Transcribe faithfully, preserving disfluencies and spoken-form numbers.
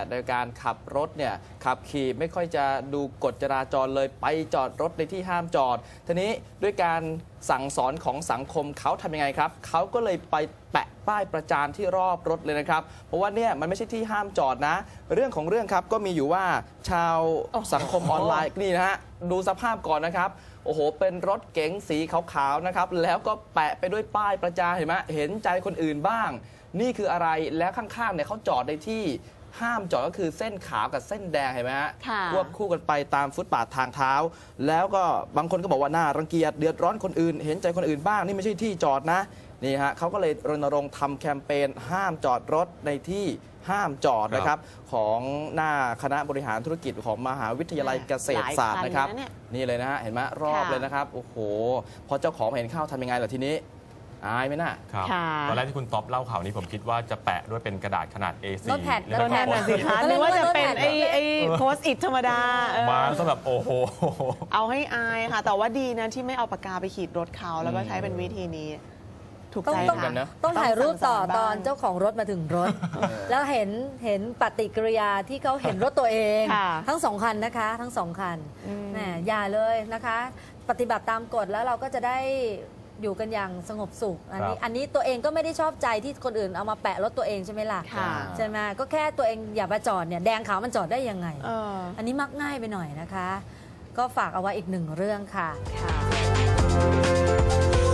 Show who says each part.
Speaker 1: ในการขับรถเนี่ยขับขี่ไม่ค่อยจะดูกฎจราจรเลยไปจอดรถในที่ห้ามจอดทีนี้ด้วยการสั่งสอนของสังคมเขาทำยังไงครับเขาก็เลยไปแปะป้ายประจานที่รอบรถเลยนะครับเพราะว่าเนี่ยมันไม่ใช่ที่ห้ามจอดนะเรื่องของเรื่องครับก็มีอยู่ว่าชาวสังคมออนไลน์นี่นะฮะดูสภาพก่อนนะครับโอ้โหเป็นรถเก๋งสีขาวๆนะครับแล้วก็แปะไปด้วยป้ายประจานเห็นไหมเห็นใจคนอื่นบ้างนี่คืออะไรแล้วข้างๆเนี่ยเขาจอดในที่ห้ามจอดก็คือเส้นขาวกับเส้นแดงเห็นไหมฮะควบคู่กันไปตามฟุตบาททางเท้าแล้วก็บางคนก็บอกว่าน่ารังเกียจเดือดร้อนคนอื่นเห็นใจคนอื่นบ้างนี่ไม่ใช่ที่จอดนะนี่ฮะเขาก็เลยรณรงค์ทำแคมเปญห้ามจอดรถในที่ห้ามจอดนะครับของหน้าคณะบริหารธุรกิจของมหาวิทยาลัยเกษตรศาสตร์นะครับนี่เลยนะฮะเห็นไหมรอบเลยนะครับโอ้โหพอเจ้าของเห็นเข้าทำยังไงล่ะทีนี้อายไหมน่ะ
Speaker 2: ครับตอนแรกที่คุณต๊อบเล่าข่าวนี้ผมคิดว่าจะแปะด้วยเป็นกระดาษขนาด เอ โฟร์
Speaker 3: โน้ตแพด
Speaker 2: แล้ว
Speaker 3: โน้ตแพด
Speaker 2: ก็
Speaker 3: สิคะหรือว่าจะเป็นไอ้ไอ้โพสต์อิทธรรมดา
Speaker 2: มาซะแบบโอ้โห
Speaker 4: เอาให้อายค่ะแต่ว่าดีนะที่ไม่เอาปากกาไปขีดรถเขาแล้วก็ใช้เป็นวิธีนี้ถูกใจ
Speaker 3: ค่ะต้องถ่ายรูปต่อตอนเจ้าของรถมาถึงรถแล้วเห็นเห็นปฏิกิริยาที่เขาเห็นรถตัวเองทั้งสองคันนะคะทั้งสองคันแหมอย่าเลยนะคะปฏิบัติตามกฎแล้วเราก็จะได้อยู่กันอย่างสงบสุขอันนี้อันนี้ตัวเองก็ไม่ได้ชอบใจที่คนอื่นเอามาแปะรถตัวเองใช่ไหมล่ะใช่ไหมก็แค่ตัวเองอย่ามาจอดเนี่ยแดงขาวมันจอดได้ยังไงอันนี้มักง่ายไปหน่อยนะคะก็ฝากเอาไว้อีกหนึ่งเรื่องค่ะ